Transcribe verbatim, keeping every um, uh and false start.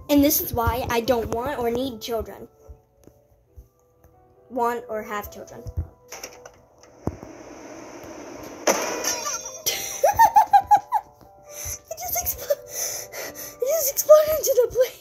And this is why I don't want or need children. Want or have children. It just exploded. It just exploded into the plane.